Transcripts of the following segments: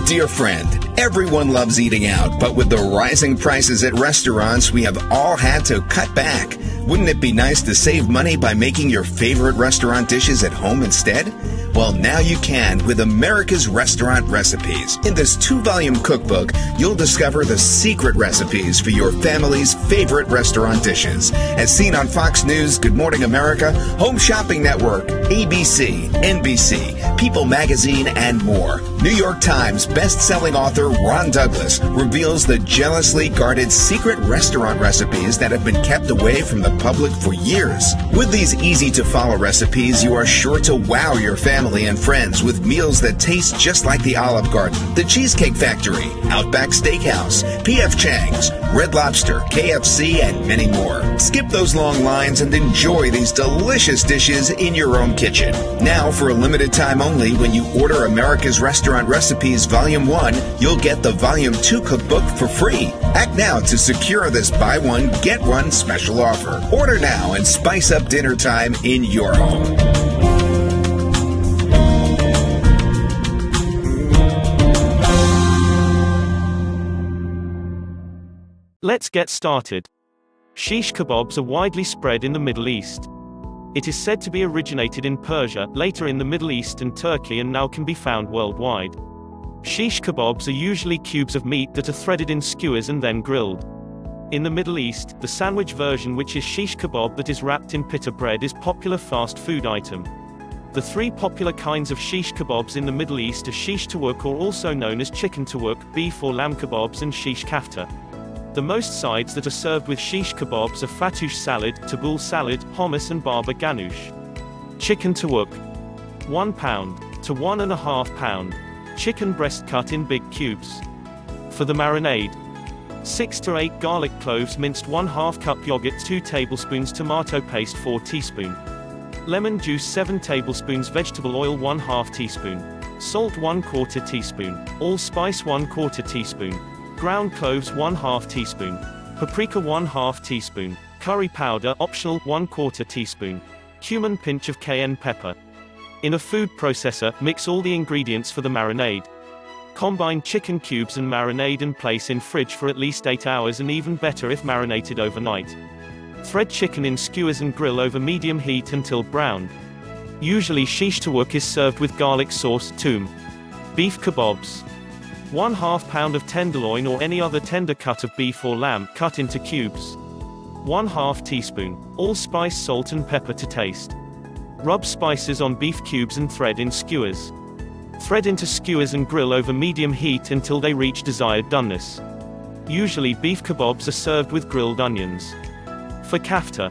Dear friend, everyone loves eating out, but with the rising prices at restaurants, we have all had to cut back. Wouldn't it be nice to save money by making your favorite restaurant dishes at home instead? Well, now you can with America's Restaurant Recipes. In this 2-volume cookbook, you'll discover the secret recipes for your family's favorite restaurant dishes. As seen on Fox News, Good Morning America, Home Shopping Network, ABC, NBC, People Magazine, and more. New York Times best-selling author Ron Douglas reveals the jealously guarded secret restaurant recipes that have been kept away from the public for years. With these easy-to-follow recipes, you are sure to wow your family and friends with meals that taste just like the Olive Garden, the Cheesecake Factory, Outback Steakhouse, P.F. Chang's, Red Lobster, KFC, and many more. Skip those long lines and enjoy these delicious dishes in your own kitchen. Now, for a limited time only, when you order America's Restaurant Recipes Volume 1, you'll get the Volume 2 cookbook for free. Act now to secure this buy one, get one special offer. Order now and spice up dinner time in your home. Let's get started. Shish kebabs are widely spread in the Middle East. It is said to be originated in Persia, later in the Middle East and Turkey, and now can be found worldwide. Shish kebabs are usually cubes of meat that are threaded in skewers and then grilled. In the Middle East, the sandwich version, which is shish kebab that is wrapped in pita bread, is popular fast food item. The 3 popular kinds of shish kebabs in the Middle East are shish tawuk, or also known as chicken tawuk, beef or lamb kebabs, and shish kafta. The most sides that are served with shish kebabs are fattoush salad, tabbouleh salad, hummus, and baba ganoush. Chicken tawuk. 1 pound to 1.5 pound. Chicken breast cut in big cubes. For the marinade: 6 to 8 garlic cloves minced, 1/2 cup yogurt, 2 tablespoons tomato paste, 4 teaspoon. Lemon juice, 7 tablespoons. Vegetable oil, 1/2 teaspoon. Salt, 1/4 teaspoon. Allspice, 1/4 teaspoon. Ground cloves, 1/2 teaspoon. Paprika, 1/2 teaspoon. Curry powder, optional, 1/4 teaspoon. Cumin, pinch of cayenne pepper. In a food processor, mix all the ingredients for the marinade. Combine chicken cubes and marinade and place in fridge for at least 8 hours, and even better if marinated overnight. Thread chicken in skewers and grill over medium heat until browned. Usually shish tawuk is served with garlic sauce, toom. Beef kebabs: 1/2 pound of tenderloin or any other tender cut of beef or lamb, cut into cubes. 1/2 teaspoon. Allspice, salt and pepper to taste. Rub spices on beef cubes and thread in skewers. Thread into skewers and grill over medium heat until they reach desired doneness. Usually beef kebabs are served with grilled onions. For kafta: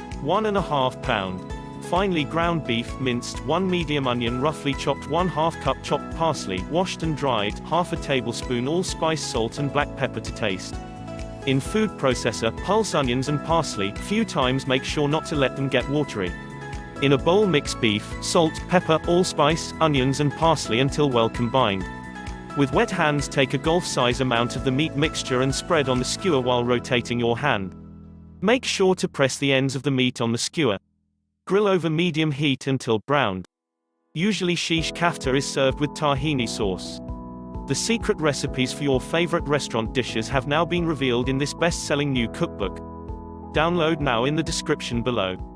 1.5 pound. Finely ground beef, minced, 1 medium onion roughly chopped, 1/2 cup chopped parsley, washed and dried, 1/2 tablespoon allspice, salt and black pepper to taste. In food processor, pulse onions and parsley, few times, make sure not to let them get watery. In a bowl, mix beef, salt, pepper, allspice, onions and parsley until well combined. With wet hands, take a golf-size amount of the meat mixture and spread on the skewer while rotating your hand. Make sure to press the ends of the meat on the skewer. Grill over medium heat until browned. Usually shish kafta is served with tahini sauce. The secret recipes for your favorite restaurant dishes have now been revealed in this best-selling new cookbook. Download now in the description below.